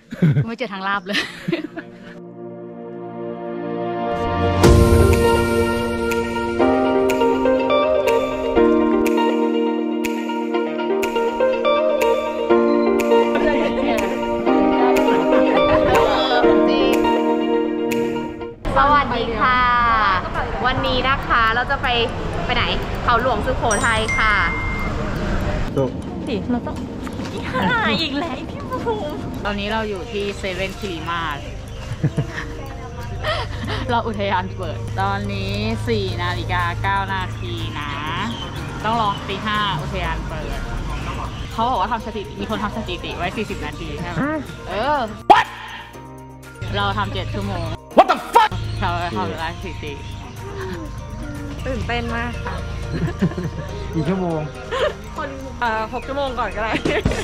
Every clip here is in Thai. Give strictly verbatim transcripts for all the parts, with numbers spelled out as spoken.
ไม่เจอทางลาบเลยสวัสดีค่ะวันนี้นะคะเราจะไปไปไหนเขาหลวงสุโขทัยค่ะสิเราต้องหาอีกแล้วพี่ภูมิตอนนี้เราอยู่ที่เซเว่นคิริมาร์ทเราอุทยานเปิดตอนนี้สี่นาฬิกาเก้านาทีนะต้องรอตีห้าอุทยานเปิดเขาบอกว่าทำสถิติมีคนทำสถิติไว้สี่สิบนาทีใช่ไหมเออ What? เราทำเจ็ดชั่วโมง What the fuck เราทำเวลาสถิติตื่นเต้นมากค่ะกี่ชั่วโมงคนเอ่อหกชั่วโมงก่อนก็ได้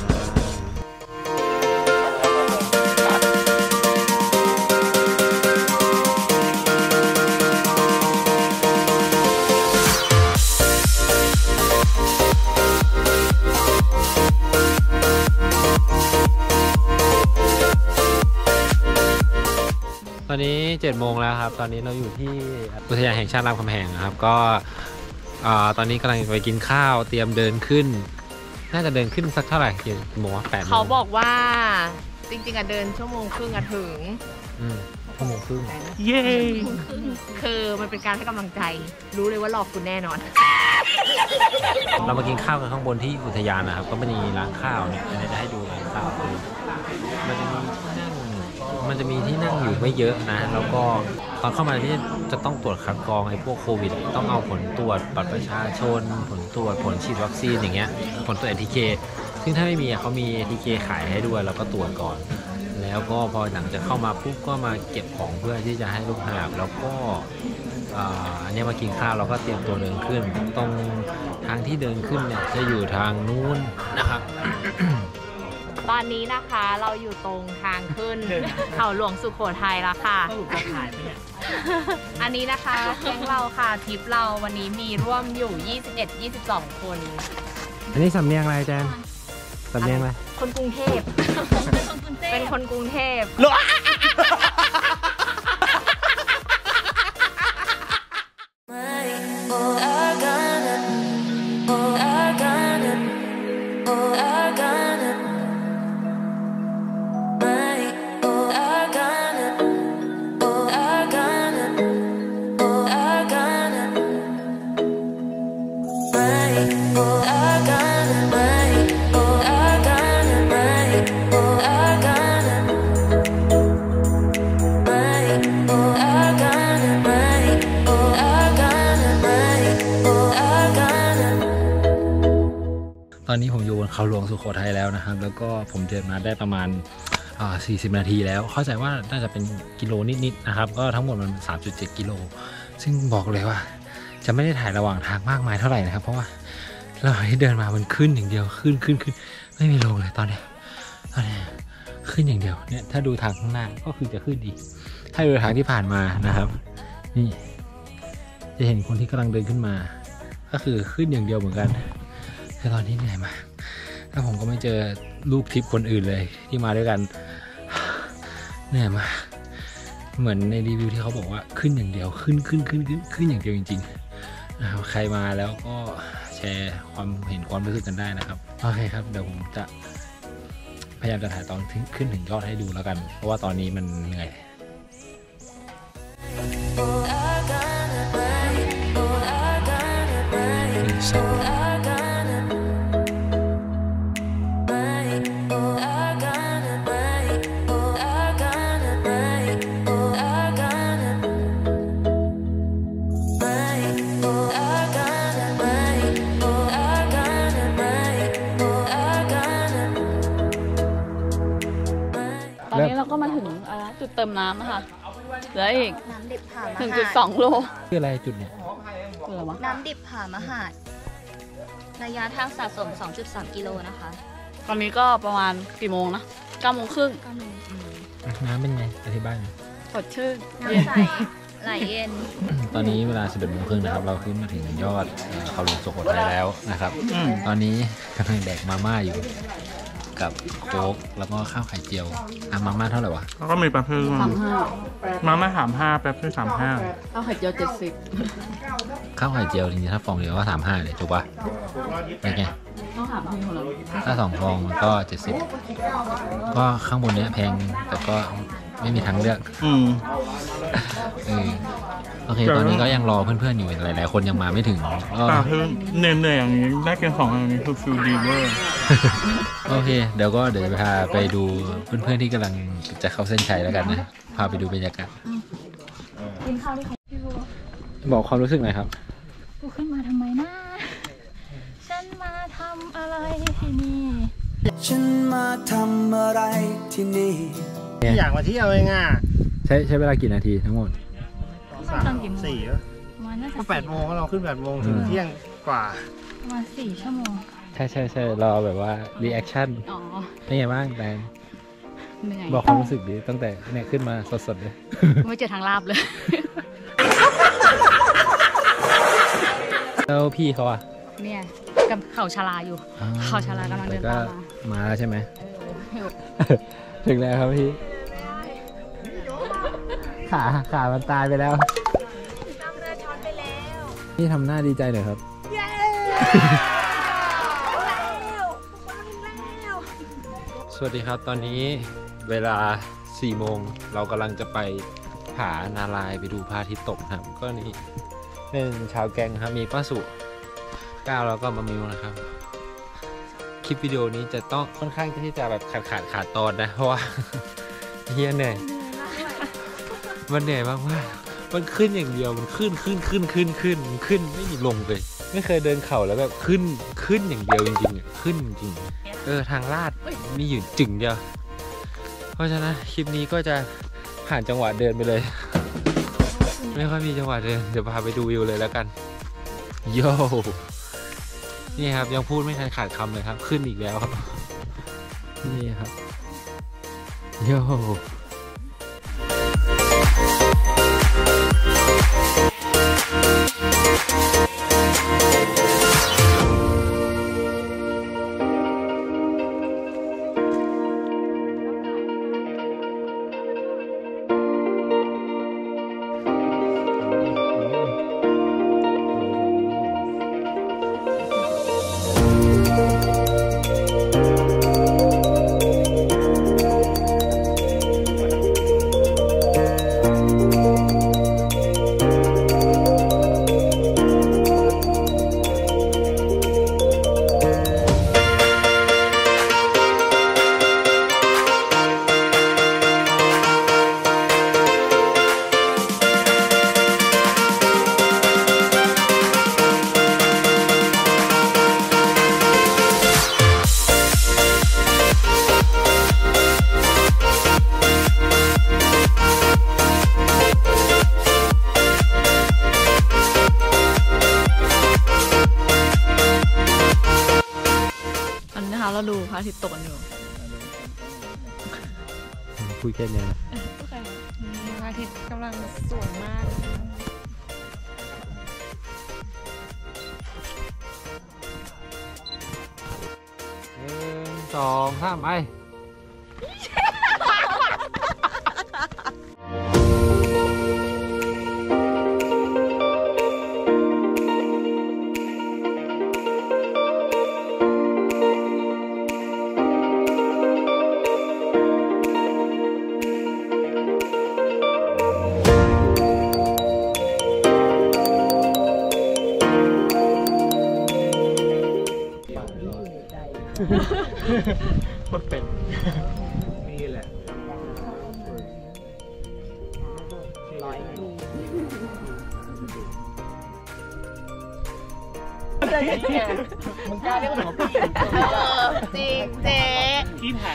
ตอนนี้เจ็ดโมงแล้วครับตอนนี้เราอยู่ที่อุทยานแห่งชาติรามคำแหงครับก็ตอนนี้กำลังไปกินข้าวเตรียมเดินขึ้นน่าจะเดินขึ้นสักเท่าไหร่กี่โมงแปดโมงเขาบอกว่าจริงๆอะเดินชั่วโมงครึ่งอะถึงชั่วโมงครึ่งเย้คือมันเป็นการให้กำลังใจรู้เลยว่าหลอกคุณแน่นอนเรามากินข้าวกันข้างบนที่อุทยานนะครับก็ไม่มีร้านข้าวเนี่ยจะให้ดูร้านข้าวคือมันจะมีที่นั่งมันจะมีที่นั่งอยู่ไม่เยอะนะแล้วก็ตอนเข้ามาที่จะต้องตรวจคัดกรองไอ้พวกโควิดต้องเอาผลตรวจบัตรประชาชนผลตรวจผลฉีดวัคซีนอย่างเงี้ยผลตรวจ เอ ที เค ซึ่งถ้าไม่มีเขามี เอ ที เค ขายให้ด้วยเราก็ตรวจก่อนแล้วก็พอหลังจากเข้ามาปุ๊บก็มาเก็บของเพื่อที่จะให้ลูกหาบแล้วก็อันนี้มากินข้าวเราก็เตรียมตัวเดินขึ้นตรงทางที่เดินขึ้นเนี่ยจะอยู่ทางนู้นนะครับตอนนี้นะคะเราอยู่ตรงทางขึ้นเขาหลวงสุโขทัยแล้วค่ะอันนี้นะคะแก๊งเราค่ะทริปเราวันนี้มีร่วมอยู่ยี่สิบเอ็ด ยี่สิบสองคนอันนี้สำเนียงอะไรแจนสำเนียงอะไรคนกรุงเทพเป็นคนกรุงเทพตอนนี้ผมอยู่บนเขาหลวงสุโขทัยแล้วนะครับแล้วก็ผมเดินมาได้ประมาณสี่สิบนาทีแล้วเข้าใจว่าน่าจะเป็นกิโลนิดๆนะครับก็ทั้งหมดมัน สามจุดเจ็ด กิโลซึ่งบอกเลยว่าจะไม่ได้ถ่ายระหว่างทางมากมายเท่าไหร่นะครับเพราะว่าเราที่เดินมามันขึ้นอย่างเดียวขึ้นขึ้นขึ้นไม่มีลงเลยตอนนี้ตอนนี้ขึ้นอย่างเดียวเนี่ยถ้าดูทางข้างหน้าก็คือจะขึ้นดีถ้าดูทางที่ผ่านมานะครับนี่จะเห็นคนที่กำลังเดินขึ้นมาก็คือขึ้นอย่างเดียวเหมือนกันแต่ตอนนี้เหนื่อยมากแล้วผมก็ไม่เจอลูกทริปคนอื่นเลยที่มาด้วยกันเหนื่อยมากเหมือนในรีวิวที่เขาบอกว่าขึ้นอย่างเดียวขึ้นขึ้นขึ้นขึ้นขึ้นอย่างเดียวจริงๆใครมาแล้วก็แชร์ความเห็นความรู้สึกกันได้นะครับโอเคครับเดี๋ยวผมจะพยายามจะถ่ายตอนขึ้นถึงยอดให้ดูแล้วกันเพราะว่าตอนนี้มันเหนื่อยสองตอนนี้เราก็มาถึงจุดเติมน้ำนะคะเหลืออีกน้ำดิบผ่ามหาดหนึ่งจุดสอง โลคืออะไรจุดเนี่ยน้ำดิบผ่ามหาดระยะทางสะสม สองจุดสาม กิโลนะคะตอนนี้ก็ประมาณกี่โมงนะเก้าโมงครึ่งน้ำเป็นไงอธิบายหน่อยสดชื่นน้ำใสไหลเย็นตอนนี้เวลาสิบเอ็ดโมงครึ่งนะครับเราขึ้นมาถึงยอดเขาหลวงสุโขทัยแล้วนะครับตอนนี้กำลังแดกมาม่าอยู่กับโค้กแล้วก็ข้าวไข่เจียวอ่ะมาม่าเท่าไหร่วะแล้วก็มีปลาเพิ่มสามห้ามาม่าสามห้าแป๊บคือสามห้าข้าวไข่เจียวเจ็ดสิบข้าวไข่เจียวจริงๆถ้าฟองเดียวก็สามห้าเลยถูกปะเป็นไงต้องถามพี่คนละถ้าสองฟองมันก็เจ็ดสิบก็ข้างบนเนี้ยแพงแต่ก็ไม่มีทางเลือกอืมเออโอเคตอนนี้ก็ยังรอเพื่อนๆอยู่หลายๆคนยังมาไม่ถึงก็ปลาเพิ่มเหนื่อยๆอย่างนี้ได้กินของอย่างนี้คือฟิลดีเวอร์โอเคเดี๋ยวก็เดี๋ยวจะพาไปดูเพื่อนๆที่กำลังจะเข้าเส้นชัยแล้วกันนะพาไปดูบรรยากาศกินข้าวที่เขาพี่บัวบอกความรู้สึกหน่อยครับกูขึ้นมาทำไมนะฉันมาทำอะไรที่นี่ฉันมาทำอะไรที่นี่อยากมาเที่ยวเองอ่ะใช้ใช้เวลากี่นาทีทั้งหมดสามสี่แล้วประมาณน่าจะก็แปดโมงเราขึ้นแปดโมงถึงเที่ยงกว่าประมาณสี่ชั่วโมงใช่ใช่ใช่เราแบบว่ารีแอคชั่นอ๋อเป็นไงบ้างแดนเหนื่อยบอกความรู้สึกดีตั้งแต่เนี่ยขึ้นมาสดๆเลยไม่เจอทางลาบเลยแล้วพี่เขาอ่ะเนี่ยกับเขาชาลาอยู่อ่าเขาชาลากำลังเดินแต่ก็ตามมามาแล้วใช่ไหมเออถึงแล้วครับพี่ ขาขามันตายไปแล้วพี่ทำหน้าดีใจหน่อยครับ สวัสดีครับตอนนี้เวลาสี่โมงเรากำลังจะไปผานาลายไปดูพระอาทิตย์ตกนะครับก็นี่เป็นชาวแกงครับมีป้าสุก้าวแล้วก็มามิวนะครับ คลิปวิดีโอนี้จะต้องค่อนข้างที่จะแบบขาดขาดขาดตอนนะเพราะว่า เฮียเหนื่อยมันเหนื่อยมากมากมันขึ้นอย่างเดียวมันขึ้นขึ้นขึ้นขึ้นขึ้นมันขึ้นไม่มีลงเลยไม่เคยเดินเข่าแล้วแบบขึ้นขึ้นอย่างเดียวจริงๆขึ้นจริงเออทางลาดมีอยู่จึงเดียวเพราะฉะนั้นคลิปนี้ก็จะผ่านจังหวะเดินไปเลย ไม่ค่อยมีจังหวะเดินเดี๋ยวพาไปดูวิวเลยแล้วกันโย่นี่ครับยังพูดไม่ทันขาดคำเลยครับขึ้นอีกแล้วครับนี่ครับโย่เราดูพระอาทิตย์ตกกันอยู่คุยแค่นี้นะโอเคพระอาทิตย์กำลังสวยมากหนึ่งสองสามไปโคตรเป็นนี่แหละร้อยมึงกล้าเรียกว่าพี่เออจริงเจ๊พี่แพ้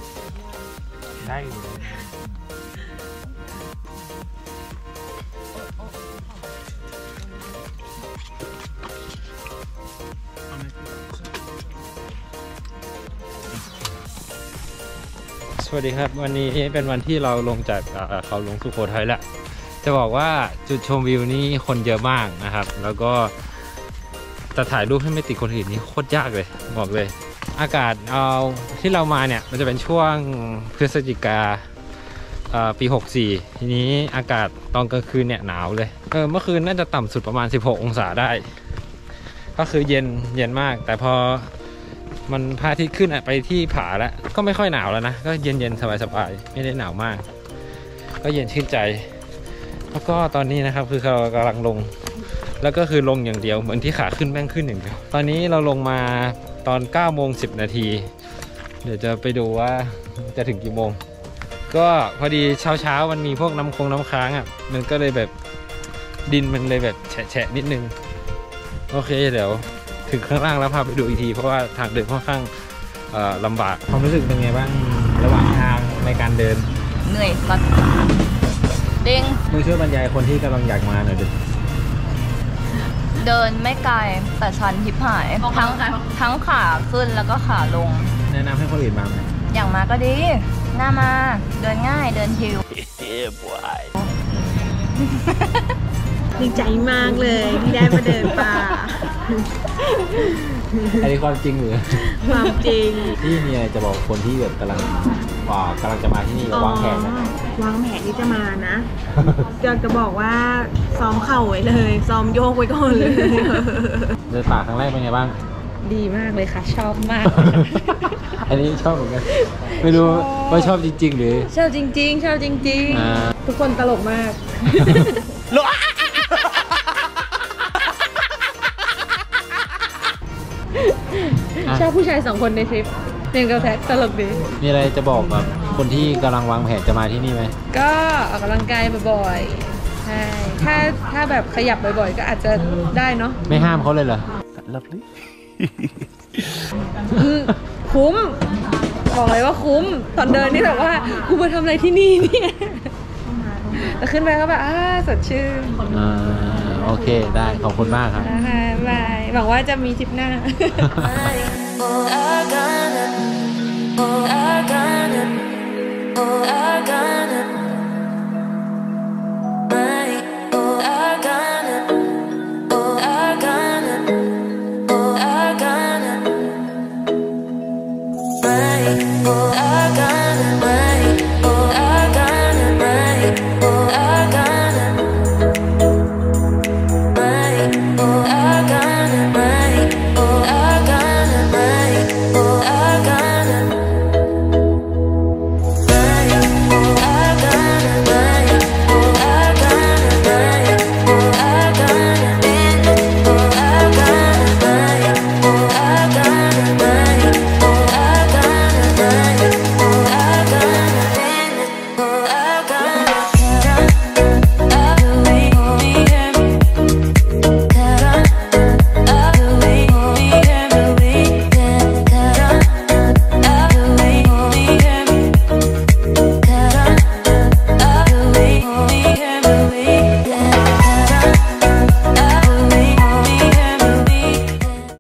ได้อยู่เลยสวัสดีครับวันนี้เป็นวันที่เราลงจากเขาหลวงสุโขทัยแล้วจะบอกว่าจุดชมวิวนี้คนเยอะมากนะครับแล้วก็จะถ่ายรูปให้ไม่ติดคนอื่นนี่โคตรยากเลยบอกเลยอากาศเอาที่เรามาเนี่ยมันจะเป็นช่วงพฤศจิกาปีหกสี่ทีนี้อากาศตอนกลางคืนเนี่ยหนาวเลยเออเมื่อคืนน่าจะต่ำสุดประมาณสิบหกองศาได้ก็คือเย็นเย็นมากแต่พอมันพระอาทิตย์ขึ้นไปที่ผาแล้วก็ไม่ค่อยหนาวแล้วนะก็เย็นเย็นสบายๆไม่ได้หนาวมากก็เย็นชื่นใจแล้วก็ตอนนี้นะครับคือเรากำลังลงแล้วก็คือลงอย่างเดียวเหมือนที่ขาขึ้นแม่งขึ้นอย่างเดียวตอนนี้เราลงมาตอนเก้าโมงสิบนาทีเดี๋ยวจะไปดูว่าจะถึงกี่โมงก็พอดีเช้าเช้ามันมีพวกน้ำคงน้ำค้างอ่ะมันก็เลยแบบดินมันเลยแบบแฉะๆนิดนึงโอเคเดี๋ยวถึงข้างล่างแล้วพาไปดูอีกทีเพราะว่าทางเดินค่อนข้างลำบากความรู้สึกเป็นไงบ้างระหว่างทางในการเดินเหนื่อยสัสเด้งมึงช่วยบรรยายคนที่กำลังอยากมาหน่อยดิเดินไม่ไกลแต่ชันทิพหายทั้งทั้งขาขึ้นแล้วก็ขาลงแนะนำให้คนอื่นมาไหมอย่างมาก็ดีน่ามาเดินง่ายเดินชิวดีใจมากเลยที่ได้มาเดินป่าอันนี้ความจริงหรือความจริงที่มีอะไรจะบอกคนที่แบบกำลังว่ากำลังจะมาที่นี่วางแผนนะวางแผนที่จะมานะอยากจะบอกว่าซ้อมเข่าไว้เลยซ้อมโยกไว้ก่อนเลยเดินป่าครั้งแรกเป็นไงบ้างดีมากเลยค่ะชอบมากอันนี้ชอบเหมือนกันไม่รู้ว่าชอบจริงๆหรือชอบจริงๆชอบจริงๆทุกคนตลกมากชอบผู้ชายสองคนในทริปเป็นกระแทกตลกดีมีอะไรจะบอกแบบคนที่กำลังวางแผนจะมาที่นี่ไหมก็ออกกำลังกายบ่อยๆใช่ถ้าถ้าแบบขยับบ่อยๆก็อาจจะได้เนาะไม่ห้ามเขาเลยเหรอลับเลยคุ้มบอกเลยว่าคุ้มตอนเดินนี่แบบว่ากูมาทำอะไรที่นี่เนี่ยแต่ขึ้นไปก็แบบอ่าสดชื่นอ่าโอเคได้ขอบคุณมากครับบายหวังว่าจะมีทริปหน้าOh, I got it. Oh, I got it. Oh, I got it.